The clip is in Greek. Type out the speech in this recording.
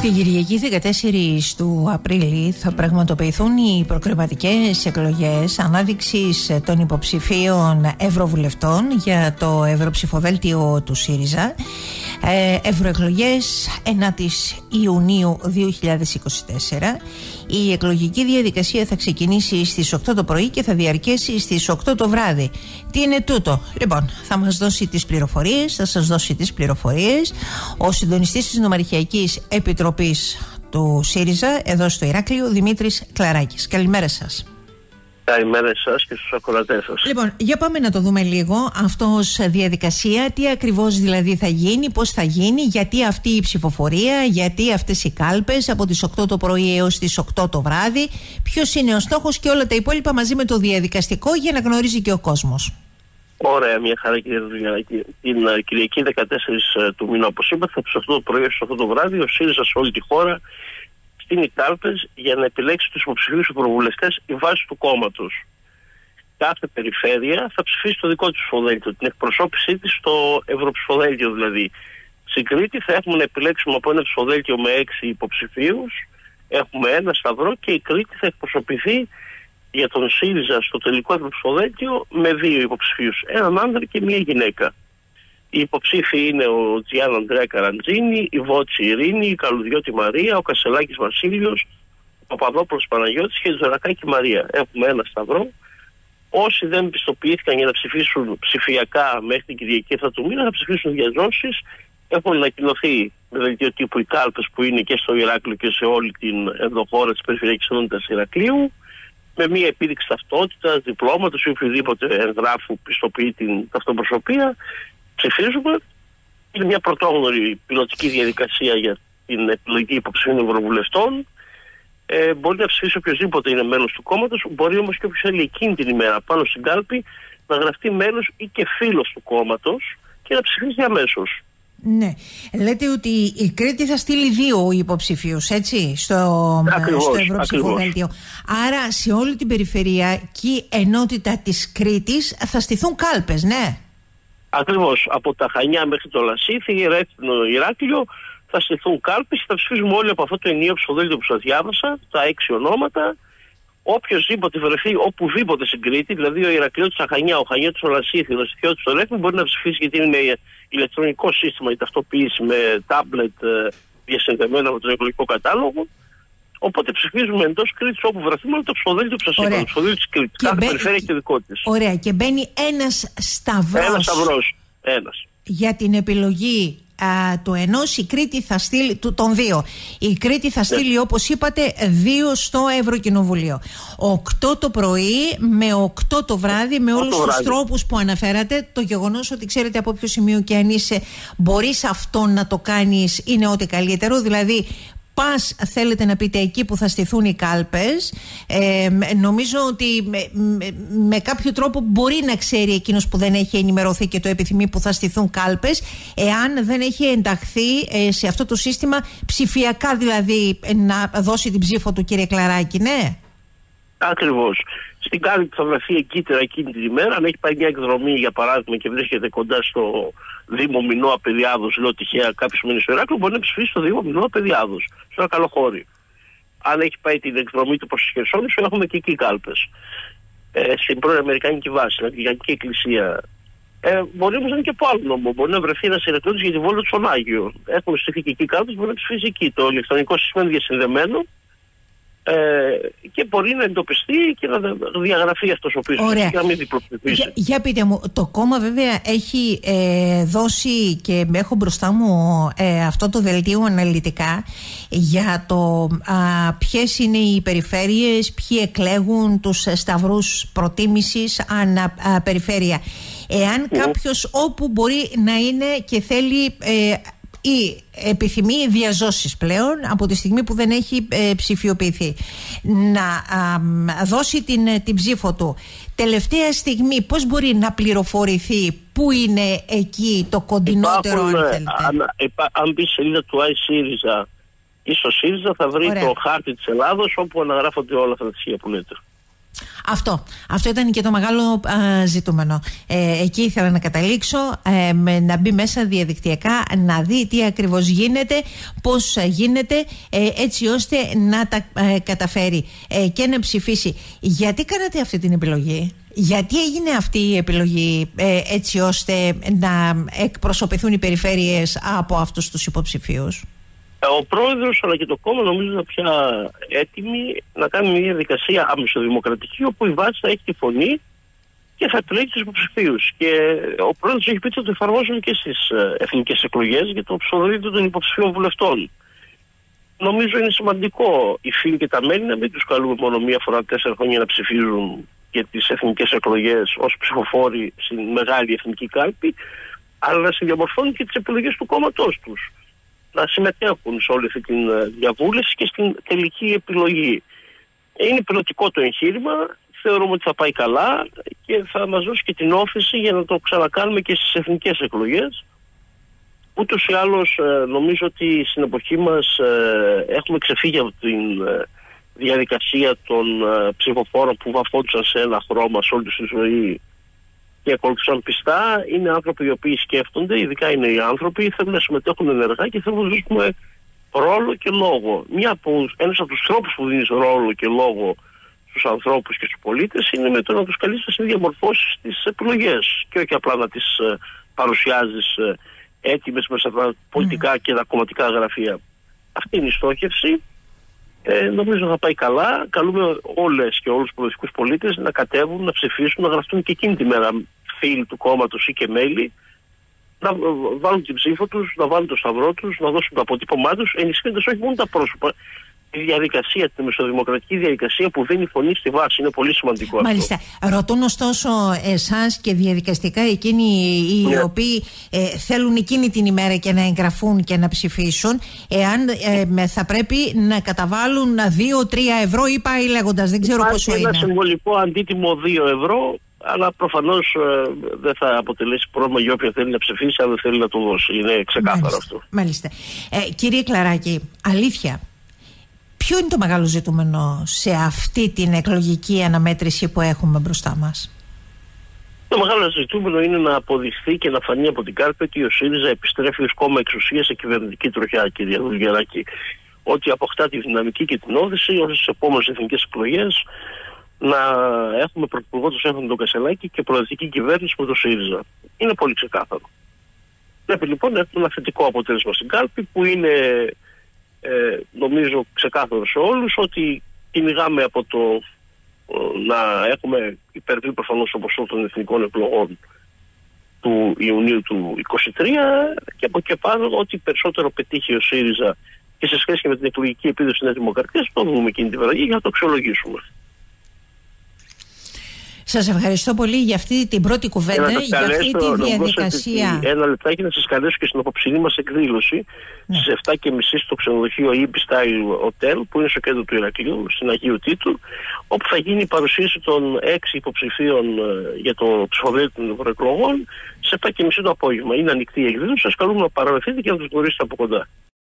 Την Κυριακή 14 του Απρίλη θα πραγματοποιηθούν οι προκριματικές εκλογές ανάδειξης των υποψηφίων ευρωβουλευτών για το ευρωψηφοδέλτιο του ΣΥΡΙΖΑ. Ευρωεκλογές 9 Ιουνίου 2024. Η εκλογική διαδικασία θα ξεκινήσει στις 8 το πρωί και θα διαρκέσει στις 8 το βράδυ. Τι είναι τούτο? Λοιπόν, θα μας δώσει τις πληροφορίες, θα σας δώσει τις πληροφορίες ο συντονιστής της Νομαρχιακής Επιτροπής του ΣΥΡΙΖΑ εδώ στο Ηράκλειο, Δημήτρης Κλαράκης. Καλημέρα σας. Καλημέρα εσάς και στους ακροατές σας. Λοιπόν, για πάμε να το δούμε λίγο αυτό ως διαδικασία. Τι ακριβώς δηλαδή θα γίνει, πώς θα γίνει, γιατί αυτή η ψηφοφορία, γιατί αυτές οι κάλπες από τις 8 το πρωί έως τις 8 το βράδυ, ποιος είναι ο στόχος και όλα τα υπόλοιπα μαζί με το διαδικαστικό για να γνωρίζει και ο κόσμος. Ωραία, μια χαρά κύριε δουλειά. Την Κυριακή 14 του μήνα, όπως είπατε, από τις 8 το πρωί έως 8 το βράδυ, ο ΣΥΡΙΖΑ σε όλη τη χώρα στείνει κάλπες για να επιλέξει τους υποψηφίους ευρωβουλευτές η βάση του κόμματος. Κάθε περιφέρεια θα ψηφίσει το δικό της ψηφοδέλτιο, την εκπροσώπησή της στο ευρωψηφοδέλτιο δηλαδή. Στην Κρήτη θα έχουμε να επιλέξουμε από ένα ψηφοδέλτιο με 6 υποψηφίους, έχουμε ένα σταυρό και η Κρήτη θα εκπροσωπηθεί για τον ΣΥΡΙΖΑ στο τελικό ευρωψηφοδέλτιο με 2 υποψηφίους, έναν άντρα και μία γυναίκα. Οι υποψήφοι είναι ο Τζιάν Ανδρέα Καραντζίνη, η Βότση Ειρήνη, η Καλουδιώτη Μαρία, ο Κασελάκης Βασίλειος, ο Παπαδόπουλος Παναγιώτης και η Ζωρακάκη Μαρία. Έχουμε ένα σταυρό. Όσοι δεν πιστοποιήθηκαν για να ψηφίσουν ψηφιακά μέχρι την Κυριακή αυτά του μήνα θα ψηφίσουν διαζώσεις. Έχουν ανακοινωθεί με δελτίο τύπου οι κάλπες που είναι και στο Ηράκλειο και σε όλη την ενδοχώρα της Περιφερειακής Ενότητας Ηρακλείου, με μία επίδειξη ταυτότητας, διπλώματος ή οποιοδήποτε εγγράφου πιστοποιεί την ταυτοπροσωπία. Ψηφίζουμε. Είναι μια πρωτόγνωρη πιλωτική διαδικασία για την επιλογή υποψηφίων ευρωβουλευτών. Μπορεί να ψηφίσει οποιοδήποτε είναι μέλος του κόμματος, μπορεί όμως και όποιος θέλει εκείνη την ημέρα πάνω στην κάλπη να γραφτεί μέλος ή και φίλος του κόμματος και να ψηφίσει αμέσως. Ναι. Λέτε ότι η Κρήτη θα στείλει 2 υποψηφίους, έτσι, στο ευρωψηφοδέλτιο. Άρα σε όλη την περιφερειακή ενότητα της Κρήτης θα στηθούν κάλπες, ναι. Ακριβώς. Από τα Χανιά μέχρι το Λασίθι, Ρέθινο, Ηράκλειο θα στηθούν κάλπες και θα ψηφίσουμε όλοι από αυτό το ενιαίο ψηφοδέλτιο που σας διάβασα, τα 6 ονόματα. Οποιοςδήποτε βρεθεί οπουδήποτε στην Κρήτη, δηλαδή ο Ηρακλειώτης στα Χανιά, ο Χανιώτης στο Λασίθι, ο Λασιθιώτης στο Ρέθινο, μπορεί να ψηφίσει γιατί είναι ηλεκτρονικό σύστημα η ταυτοποίηση με τάμπλετ διασυνδεμένο με τον εκλογικό κατάλογο. Οπότε ψηφίζουμε εντός Κρήτης όπου βρεθούμε το ψηφοδέλτιο που σας είπα, το ψηφοδέλτιο της Κρήτης. Κάθε περιφέρεια έχει και δικό της. Ωραία, και μπαίνει ένας σταυρός. Ένας σταυρός. Ένας. Για την επιλογή του ενός, η Κρήτη θα στείλει, των 2. Η Κρήτη θα στείλει, όπως είπατε, 2 στο Ευρωκοινοβουλίο. 8 το πρωί με 8 το βράδυ, με όλους τους τρόπους που αναφέρατε. Το γεγονός ότι ξέρετε από ποιο σημείο και αν είσαι, μπορείς αυτό να το κάνεις, είναι ό,τι καλύτερο. Δηλαδή, πας, θέλετε να πείτε, εκεί που θα στηθούν οι κάλπες. Νομίζω ότι με κάποιο τρόπο μπορεί να ξέρει εκείνος που δεν έχει ενημερωθεί και το επιθυμεί που θα στηθούν κάλπες, εάν δεν έχει ενταχθεί σε αυτό το σύστημα ψηφιακά, δηλαδή να δώσει την ψήφο του, κύριε Κλαράκη, ναι. Ακριβώς. Στην κάλπη θα βρεθεί εγκύτερα εκείνη την ημέρα. Αν έχει πάει μια εκδρομή, για παράδειγμα, και βρίσκεται κοντά στο Δήμο Μινώα Παιδιάδος, λέω τυχαία κάποιος μένει στο Ηράκλειο, μπορεί να ψηφίσει στο Δήμο Μινώα Παιδιάδος, στο ένα Καλοχώρι. Αν έχει πάει την εκδρομή του προς τη Χερσόνησο, έχουμε και εκεί κάλπες. Στην πρώην Αμερικάνικη βάση, στην Αγγλική Εκκλησία. Μπορεί όμως να είναι και από άλλο νόμο. Μπορεί να βρεθεί ένας Ηρακλειώτης για τη Βόλτα στον Άγιο. Έχουν στηθεί και εκεί κάλπες, μπορεί να ψηφίσει εκεί. Το ηλεκτρονικό σύστημα είναι διασυνδεμένο. Και μπορεί να εντοπιστεί και να διαγραφεί αυτός ο πίσω και να μην διπλοποιήσει. Για πείτε μου, το κόμμα βέβαια έχει δώσει, και έχω μπροστά μου αυτό το δελτίο αναλυτικά για το ποιες είναι οι περιφέρειες, ποιοι εκλέγουν τους σταυρούς προτίμησης ανά περιφέρεια. Εάν κάποιος όπου μπορεί να είναι και θέλει ή επιθυμεί διαζώσεις πλέον από τη στιγμή που δεν έχει ψηφιοποιηθεί, να δώσει την ψήφο του τελευταία στιγμή, πώς μπορεί να πληροφορηθεί πού είναι εκεί το κοντινότερο? Αν μπει σελίδα του iSyriza ή στο ΣΥΡΙΖΑ θα βρει το χάρτη της Ελλάδος όπου αναγράφονται όλα αυτά τα στοιχεία που λέτε. Αυτό ήταν και το μεγάλο ζητούμενο. Εκεί ήθελα να καταλήξω, να μπει μέσα διαδικτυακά, να δει τι ακριβώς γίνεται, πώς γίνεται, έτσι ώστε να τα καταφέρει και να ψηφίσει. Γιατί κάνατε αυτή την επιλογή? Γιατί έγινε αυτή η επιλογή έτσι ώστε να εκπροσωπηθούν οι περιφέρειες από αυτούς τους υποψηφίους? Ο πρόεδρος αλλά και το κόμμα νομίζω είναι πια έτοιμοι να κάνουν μια διαδικασία άμεσοδημοκρατική, όπου η βάση θα έχει τη φωνή και θα επιλέγει τους υποψηφίους. Και ο πρόεδρος έχει πει ότι το εφαρμόζουν και στις εθνικές εκλογές για το ψηφοδέλτιο των υποψηφίων βουλευτών. Νομίζω είναι σημαντικό οι φίλοι και τα μέλη να μην τους καλούμε μόνο μία φορά 4 χρόνια να ψηφίζουν για τις εθνικές εκλογές ως ψηφοφόροι στην μεγάλη εθνική κάλπη, αλλά να συνδιαμορφώνουν και τις επιλογές του κόμματός τους. Να συμμετέχουν σε όλη αυτή τη διαβούλευση και στην τελική επιλογή. Είναι πιλωτικό το εγχείρημα, θεωρούμε ότι θα πάει καλά και θα μας δώσει και την όθηση για να το ξανακάνουμε και στις εθνικές εκλογές. Ούτως ή άλλως νομίζω ότι στην εποχή μας έχουμε ξεφύγει από την διαδικασία των ψηφοφόρων που βαφόντουσαν σε ένα χρώμα σε όλη τους τη ζωή και ακολουθούσαν πιστά. Είναι άνθρωποι οι οποίοι σκέφτονται, ειδικά είναι οι άνθρωποι, θέλουν να συμμετέχουν ενεργά και θέλουν να δώσουμε ρόλο και λόγο. Ένας από τους τρόπους που δίνεις ρόλο και λόγο στους ανθρώπους και στους πολίτες είναι με το να τους καλείς σε διαμορφώσεις τις επιλογές και όχι απλά να τις παρουσιάζεις έτοιμες μέσα από τα πολιτικά και τα κομματικά γραφεία. Αυτή είναι η στόχευση. Νομίζω θα πάει καλά. Καλούμε όλες και όλους τους πολιτικούς πολίτες να κατέβουν, να ψηφίσουν, να γραφτούν και εκείνη τη μέρα φίλοι του κόμματος ή και μέλη, να βάλουν την ψήφο τους, να βάλουν το σταυρό τους, να δώσουν το αποτύπωμά τους, ενισχύοντας όχι μόνο τα πρόσωπα, τη διαδικασία, τη μεσοδημοκρατική διαδικασία που δίνει φωνή στη βάση. Είναι πολύ σημαντικό αυτό. Μάλιστα. Ρωτούν ωστόσο εσάς και διαδικαστικά εκείνοι οι οποίοι θέλουν εκείνη την ημέρα και να εγγραφούν και να ψηφίσουν, εάν θα πρέπει να καταβάλουν 2-3 ευρώ ή πάει λέγοντας, δεν ξέρω πόσο είναι. Ένα συμβολικό αντίτιμο 2 ευρώ, αλλά προφανώς δεν θα αποτελέσει πρόβλημα για όποιον θέλει να ψηφίσει, αν δεν θέλει να το δώσει. Είναι ξεκάθαρο αυτό. Μάλιστα. Κύριε Κλαράκη, αλήθεια, ποιο είναι το μεγάλο ζητούμενο σε αυτή την εκλογική αναμέτρηση που έχουμε μπροστά μας? Το μεγάλο ζητούμενο είναι να αποδειχθεί και να φανεί από την κάλπη ότι ο ΣΥΡΙΖΑ επιστρέφει ως κόμμα εξουσία σε κυβερνητική τροχιά, κύριε Βουλγεράκη. Ότι αποκτά τη δυναμική και την όθηση ώστε στις επόμενες εθνικές εκλογές να έχουμε πρωθυπουργό τον Στέφανο τον Κασελάκη και προεδρική κυβέρνηση με το ΣΥΡΙΖΑ. Είναι πολύ ξεκάθαρο. Πρέπει λοιπόν να έχουμε ένα θετικό αποτέλεσμα στην κάλπη που είναι νομίζω ξεκάθαρο σε όλους, ότι κυνηγάμε από το να έχουμε υπερβεί προφανώς το ποσό των εθνικών εκλογών του Ιουνίου του 2023 και από εκεί πάνω ότι περισσότερο πετύχει ο ΣΥΡΙΖΑ και σε σχέση με την εκλογική επίδοση της Νέας Δημοκρατίας, το δούμε εκείνη τη βραδιά για να το αξιολογήσουμε. Σας ευχαριστώ πολύ για αυτή την πρώτη κουβέντα, για αυτή τη διαδικασία. Ένα λεπτάκι να σας καλέσω και στην απόψινή μας εκδήλωση στις 7:30 στο ξενοδοχείο Ibis Style Hotel που είναι στο κέντρο του Ηρακλείου, στην Αγίου Τίτου, όπου θα γίνει η παρουσίαση των 6 υποψηφίων για το ψηφοδέλτιο των ευρωεκλογών στις 7:30 το απόγευμα. Είναι ανοιχτή η εκδήλωση, σας καλούμε να παραβρεθείτε και να τους γνωρίσετε από κοντά.